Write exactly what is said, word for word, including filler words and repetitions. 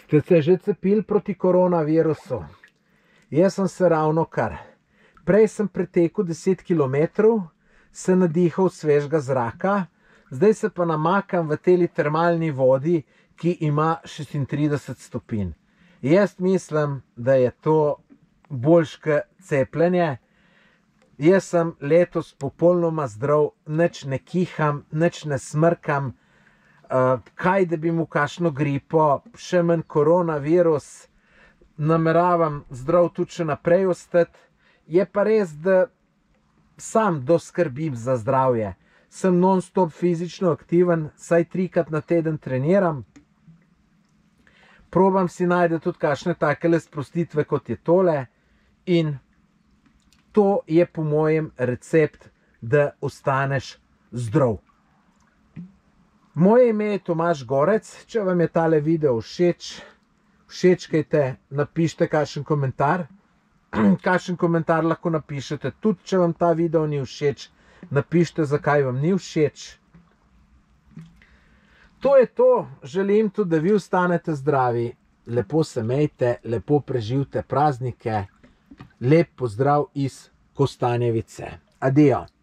Ste se že cepili proti koronavirusu? Jaz sem se ravno kar. Prej sem pretekel deset kilometrov, se nadihal svežega zraka, zdaj se pa namakam v teli termalni vodi, ki ima šestintrideset stopinj. Jaz mislim, da je to boljše cepljenje. Jaz sem letos popolnoma zdrav, nič ne kiham, nič ne smrkam. Uh, kaj, da bi mu kakšno gripo, še manj koronavirus, nameravam zdrav tudi še naprej ostati. Je pa res, da sam doskrbim za zdravje. Sem non-stop fizično aktiven, saj trikrat na teden treniram. Probam si najti tudi kakšne takele sprostitve, kot je tole. In to je po mojem recept, da ostaneš zdrav. Moje ime je Tomaž Gorec. Če vam je tale video všeč, všečkajte, napišite kakšen komentar. Kakšen komentar lahko napišete tudi, če vam ta video ni všeč. Napišite, zakaj vam ni všeč. To je to. Želim tudi, da vi ostanete zdravi. Lepo se imejte, lepo preživite praznike. Lep pozdrav iz Kostanjevice. Adijo.